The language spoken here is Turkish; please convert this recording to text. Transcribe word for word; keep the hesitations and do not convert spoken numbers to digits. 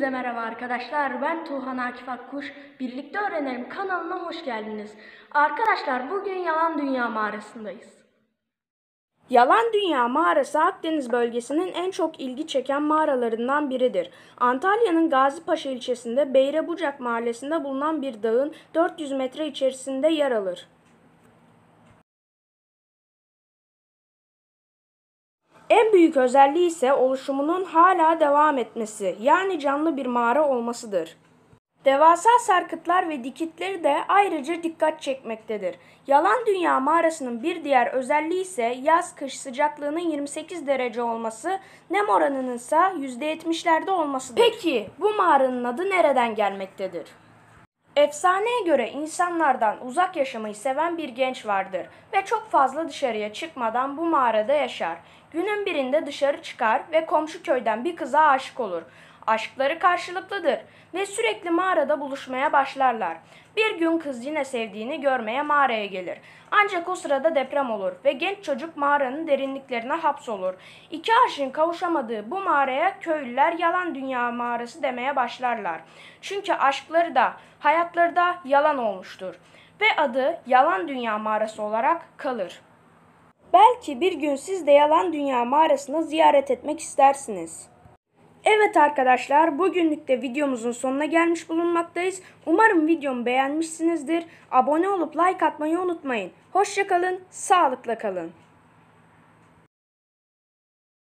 Hepinize merhaba arkadaşlar. Ben Tuhan Akif Akkuş. Birlikte Öğrenelim kanalına hoş geldiniz. Arkadaşlar bugün Yalan Dünya mağarasındayız. Yalan Dünya mağarası Akdeniz bölgesinin en çok ilgi çeken mağaralarından biridir. Antalya'nın Gazipaşa ilçesinde Beyrebucak mahallesinde bulunan bir dağın dört yüz metre içerisinde yer alır. En büyük özelliği ise oluşumunun hala devam etmesi, yani canlı bir mağara olmasıdır. Devasa sarkıtlar ve dikitleri de ayrıca dikkat çekmektedir. Yalan Dünya mağarasının bir diğer özelliği ise yaz-kış sıcaklığının yirmi sekiz derece olması, nem oranının ise yüzde yetmişlerde olmasıdır. Peki bu mağaranın adı nereden gelmektedir? Efsaneye göre insanlardan uzak yaşamayı seven bir genç vardır ve çok fazla dışarıya çıkmadan bu mağarada yaşar. Günün birinde dışarı çıkar ve komşu köyden bir kıza aşık olur. Aşkları karşılıklıdır ve sürekli mağarada buluşmaya başlarlar. Bir gün kız yine sevdiğini görmeye mağaraya gelir. Ancak o sırada deprem olur ve genç çocuk mağaranın derinliklerine hapsolur. İki aşığın kavuşamadığı bu mağaraya köylüler Yalan Dünya mağarası demeye başlarlar. Çünkü aşkları da hayatları da yalan olmuştur ve adı Yalan Dünya mağarası olarak kalır. Belki bir gün siz de Yalan Dünya mağarasını ziyaret etmek istersiniz. Evet arkadaşlar, bugünlük de videomuzun sonuna gelmiş bulunmaktayız. Umarım videomu beğenmişsinizdir. Abone olup like atmayı unutmayın. Hoşça kalın, sağlıkla kalın.